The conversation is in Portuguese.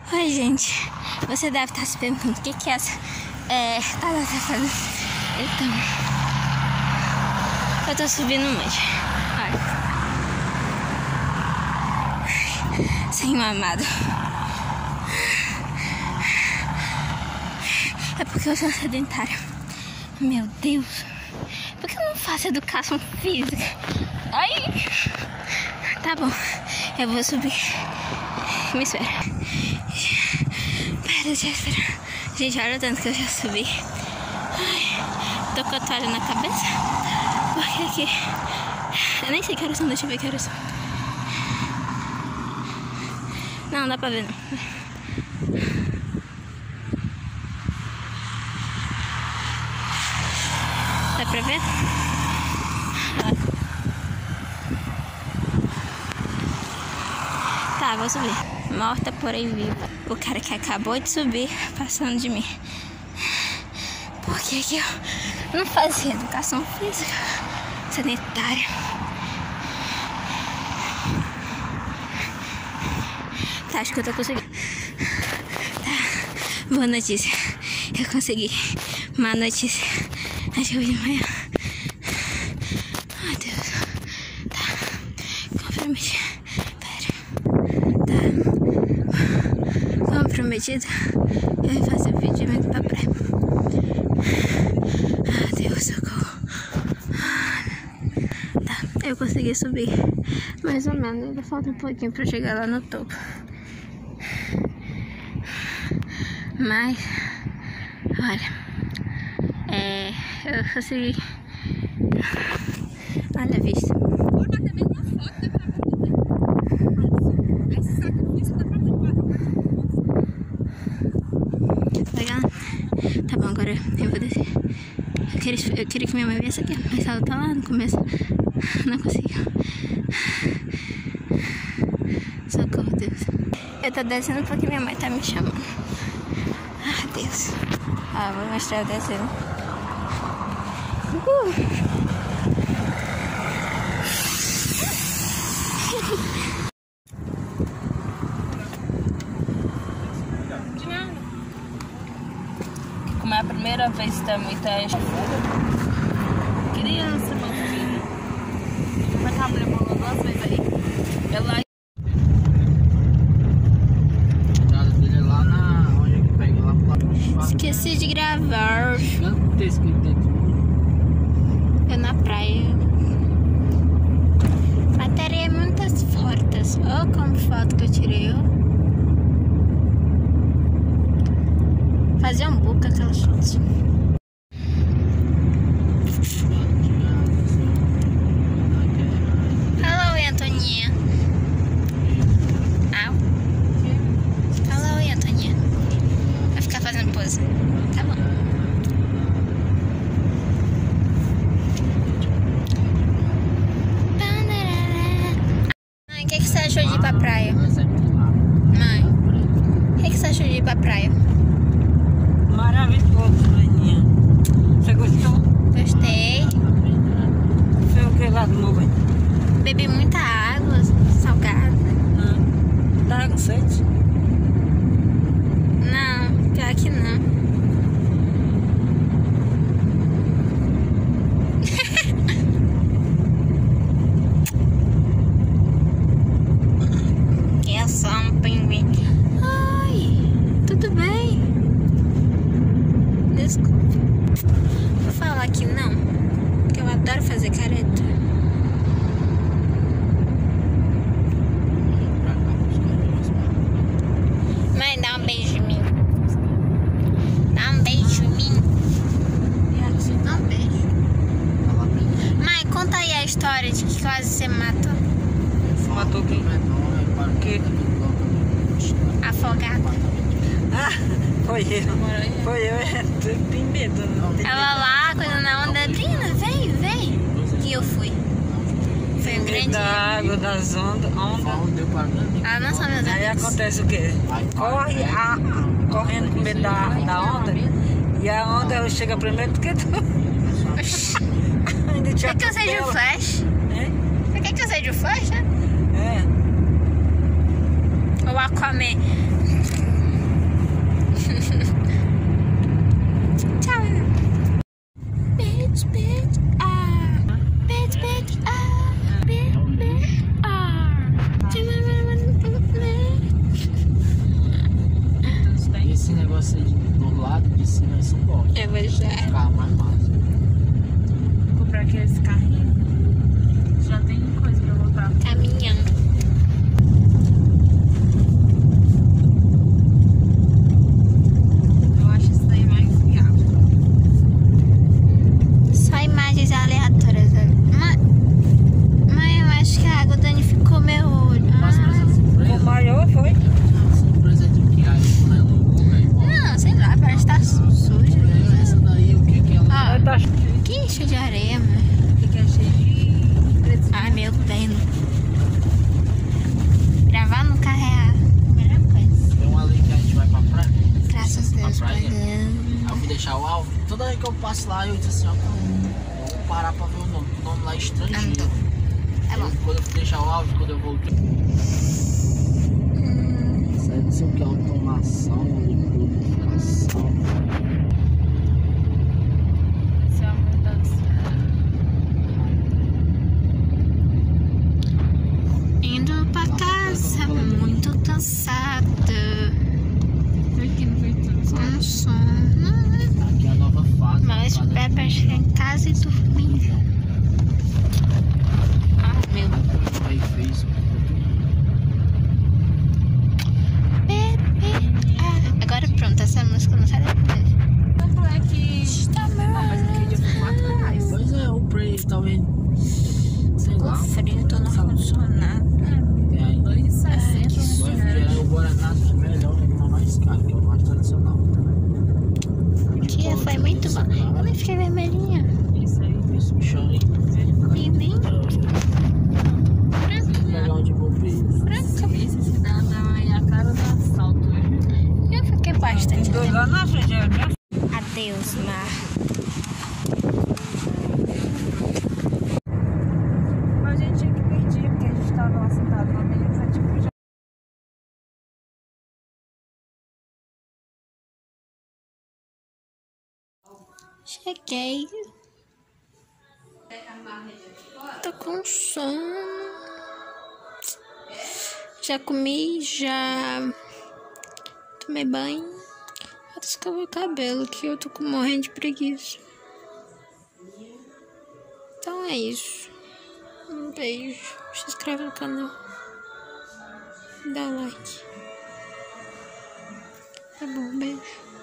Oi, gente. Você deve estar se perguntando o que é essa. Tá fazendo. Então, eu tô subindo um monte. Olha. Sem mamado. É porque eu sou sedentária. Meu Deus. Por que eu não faço educação física? Ai. Tá bom. Eu vou subir. Me espera. Deixa eu esperar. Gente, olha o tanto que eu já subi. Ai, tô com a toalha na cabeça. Porque aqui... Eu nem sei que horas são, deixa eu ver que horas são. Não dá pra ver não. Dá pra ver? Tá, vou subir. Morta, porém viva. O cara que acabou de subir, passando de mim. Por que que eu não fazia educação física sanitária? Tá, acho que eu tô conseguindo. Tá, boa notícia. Eu consegui. Má notícia. Acho que eu vou de manhã. Ai, Deus. Tá, comprometido. Comprometido, eu ia fazer vídeo indo pra praia. Ah, Deus, socorro. Tá, eu consegui subir mais ou menos, ainda falta um pouquinho pra chegar lá no topo. Mas, olha, eu consegui. Olha a vista. Tá bom, agora eu vou descer. Eu queria que minha mãe viesse aqui, mas ela tá lá no começo. Não conseguiu. Socorro, Deus. Eu tô descendo porque minha mãe tá me chamando. Ah, Deus. Vou mostrar eu descendo. Como é a primeira vez que tem muita criança, meu filho. Mas tá levando 2 vezes aí. Ela dele lá na onde é que pega lá pro lado. Esqueci de gravar. Gigantesco dentro. Eu na praia. Bateria muitas fotos. Olha como foto que eu tirei, ó. Fazer um book aquelas fotos. Hello, Antoninha. Au. Hello, Antoninha. Vai ficar fazendo pose. Tá bom. Mãe, o que você achou de ir pra praia? Mãe, o que você achou de ir pra praia? Maravilhoso, Aninha. Você gostou? Gostei. Foi o que lá do meu bem? Bebi muita água salgada. Tava com sede? Não, pior que não. É só um pinguim. Ai, tudo bem? Desculpa. Vou falar que não, porque eu adoro fazer careta. Mãe, dá um beijo em mim. Dá um beijo em mim. Dá um beijo. Mãe, conta aí a história de que quase você matou. Matou quem? O quê? Afogada. Foi eu. Foi eu, eu tenho medo. Ela lá, coisa na onda. Brina, vem. E eu fui. Foi um grande... Da água, das ondas. Ela não sabe usar. Aí acontece o quê? Corre correndo com medo da onda. E a onda chega primeiro do que tu. Por que eu sei de flash? Por que eu sei de flash, né? É. O Aquaman. Tchau. Bitch, bitch, bitch, bitch, bitch, bitch, Esse negócio aí do lado de cima é suporte. É verdade. Carro mais massa. Comprar aqueles carrinhos. Já tem coisa pra voltar. Caminhão. Eu acho isso daí mais viável. Só imagens aleatórias. Mas eu acho que a água danificou meu olho. Mas essa O surpresa, maior foi. a surpresa de que aí não é louco, velho. Não, sei lá, parece que tá suja. Essa daí, o que que ela... Ah, Tá que cheio de areia, mano. que é cheio de preto. Ai, meu bem. Gravar no carro é a melhor coisa. Tem uma ali que a gente vai pra praia. Graças a Deus. Pra praia. Pai. Aí eu fui deixar o alvo. Toda vez que eu passo lá, eu disse assim, ó, eu vou parar pra ver o nome. O nome lá é estrangeiro. Tá bom. Quando eu fui deixar o alvo, quando eu voltei. Sai não sei o que é automação, lubrificação. Esse é a mudança. Indo pra casa, muito cansada. Foi aqui, não foi tudo. Com sono. Aqui é a nova fase. Mas espera pra chegar em casa e dormir. Ah, meu. Aí fez. Agora pronto, essa música não sai da cabeça. Tanto é que. Mas aquele dia foi R$4. Pois é, o preço talvez. Sei Tô lá. frio, tô no ar-condicionado. Tem aí. R$2,60. O Guaraná é melhor, é mais caro, que é o mais tradicional. Tia, foi muito bom. Eu nem fiquei vermelhinha. Isso aí. Esse bichão aí. E nem Legal de bobeira. branca. Esse cidadão aí, a cara do assalto. Eu fiquei bastante. Dois lá na frente, é minha. Adeus, mar. Mas a gente tinha que pedir, porque a gente tava lá sentado na mesa, tipo, já. Cheguei. Tô com sono. Já comi, já tomei banho. Até escovei o cabelo, que eu tô morrendo de preguiça. Então é isso. Um beijo. Se inscreve no canal. Dá um like. Tá bom, beijo.